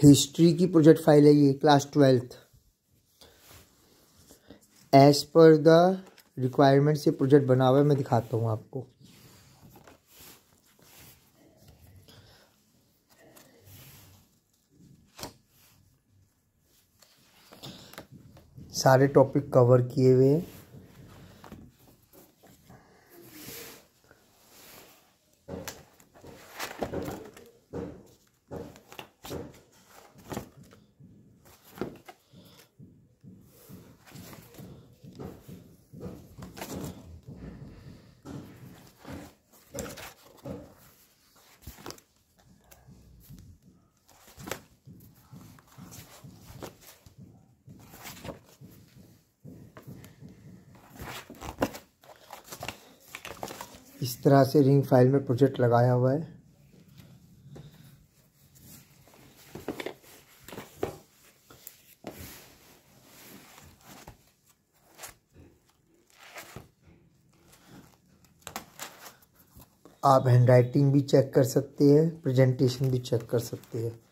History की project file है ये, class 12th। As per the requirement से प्रोजेक्ट बना हुआ है, मैं दिखाता हूँ आपको। सारे टॉपिक कवर किए हुए हैं। इस तरह से रिंग फाइल में प्रोजेक्ट लगाया हुआ है। आप हैंडराइटिंग भी चेक कर सकते हैं, प्रेजेंटेशन भी चेक कर सकते हैं।